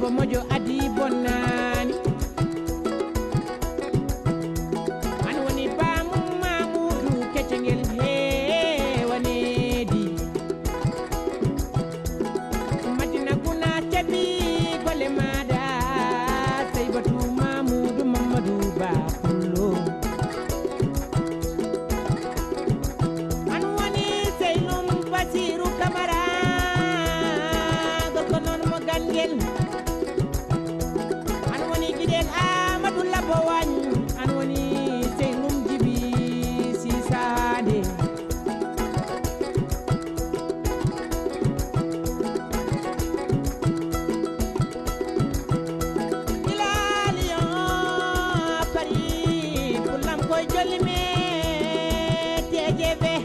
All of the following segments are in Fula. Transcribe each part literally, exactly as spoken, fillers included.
mojo adi bonnani an woni bamu mamudu keccengel hewanedi madina guna cabi gole mada saybatu mamudu mamadou ba pullo an woni seynum basiru kamara gorko non mo gangel an woni gidel amadou labo wañ an woni seynum jibi sisade jolime tejebe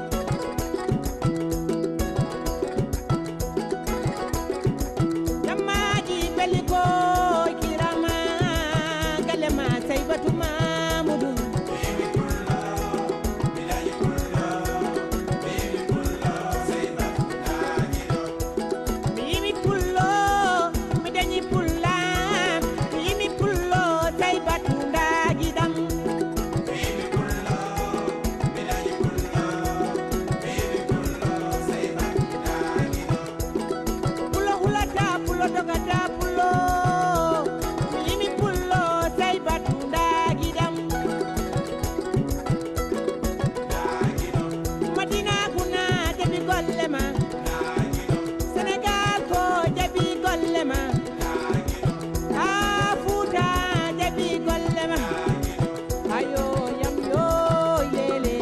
namaji beliko kirama galema saybatu mamudu Baby pulla, bilayi pulla, baby pulla, saybatu nagido. mimi pullo mi dañi pulla mimi pullo saybatu ndagidam Baby pulla, bilayi pulla, baby pulla, saybatu nagido. pulo hulata pulo dogata pulo mimi pullo saybatu ndagidam Nagido, madina kuna jabi gollema nagido, Senegal ko jabi gollema nagido, ha Fuuta jabi gollema nagido. ayo yam yo lele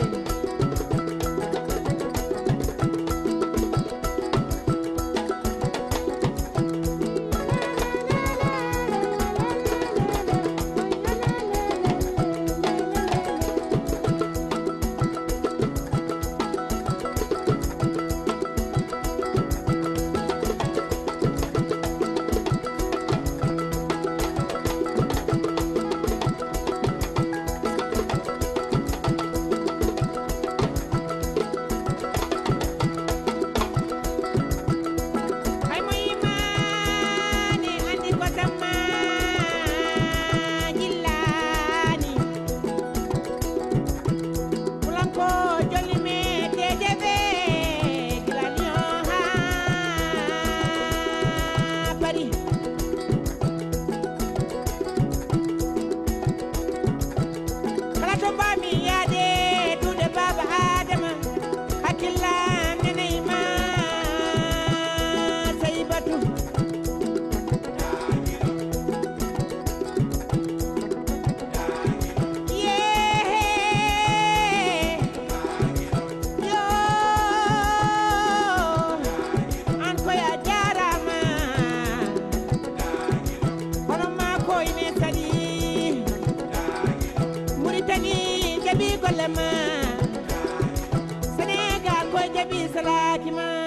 ay moy mani andi ko sama jillani pulan ko jolime tejebe gilalion ha bari kala to mbami yaade tude baba adama hakkillam neneyma saybatu yehe yo an koya jarama hono ma koyne kadi muritani jabi golle ma Sénégal koye jabi salakima